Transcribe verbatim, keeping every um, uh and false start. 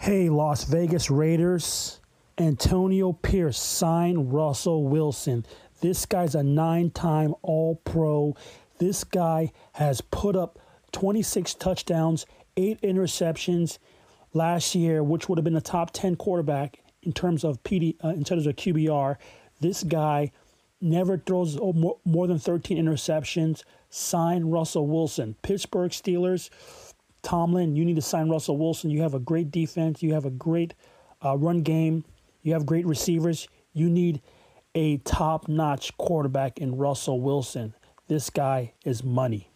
Hey, Las Vegas Raiders, Antonio Pierce signed Russell Wilson. This guy's a nine-time All-Pro. This guy has put up twenty-six touchdowns, eight interceptions last year, which would have been a top ten quarterback in terms of P D, uh, in terms of Q B R. This guy never throws more, more than thirteen interceptions. Sign Russell Wilson. Pittsburgh Steelers, Tomlin, you need to sign Russell Wilson. You have a great defense. You have a great uh, run game. You have great receivers. You need a top-notch quarterback in Russell Wilson. This guy is money.